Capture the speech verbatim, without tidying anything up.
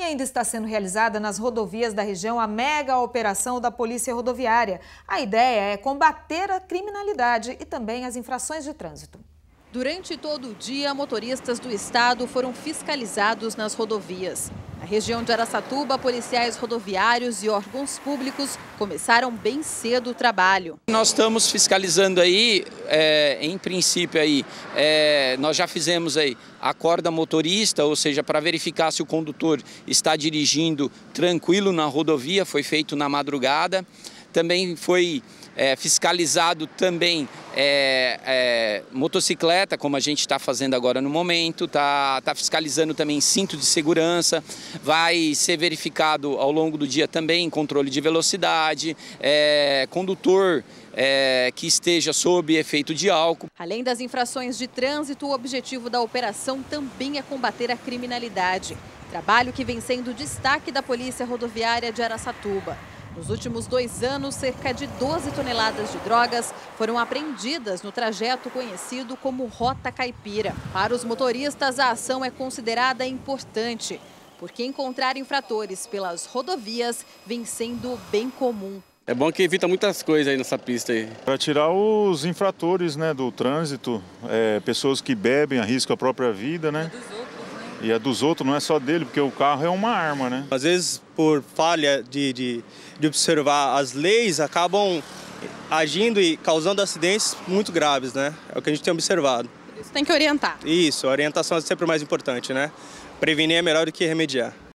ainda está sendo realizada nas rodovias da região a mega operação da Polícia Rodoviária. A ideia é combater a criminalidade e também as infrações de trânsito. Durante todo o dia, motoristas do estado foram fiscalizados nas rodovias. Na região de Araçatuba, policiais rodoviários e órgãos públicos começaram bem cedo o trabalho. Nós estamos fiscalizando aí, é, em princípio aí, é, nós já fizemos aí a corda motorista, ou seja, para verificar se o condutor está dirigindo tranquilo na rodovia, foi feito na madrugada. Também foi é, fiscalizado também é, é, motocicleta, como a gente está fazendo agora no momento, está tá fiscalizando também cinto de segurança, vai ser verificado ao longo do dia também controle de velocidade, é, condutor é, que esteja sob efeito de álcool. Além das infrações de trânsito, o objetivo da operação também é combater a criminalidade. Trabalho que vem sendo destaque da Polícia Rodoviária de Araçatuba. Nos últimos dois anos, cerca de doze toneladas de drogas foram apreendidas no trajeto conhecido como Rota Caipira. Para os motoristas, a ação é considerada importante, porque encontrar infratores pelas rodovias vem sendo bem comum. É bom que evita muitas coisas aí nessa pista aí. Para tirar os infratores, né, do trânsito, é, pessoas que bebem, arriscam a própria vida, né? E a dos outros não é só dele, porque o carro é uma arma, né? Às vezes, por falha de, de, de observar as leis, acabam agindo e causando acidentes muito graves, né? É o que a gente tem observado. Isso tem que orientar. Isso, a orientação é sempre o mais importante, né? Prevenir é melhor do que remediar.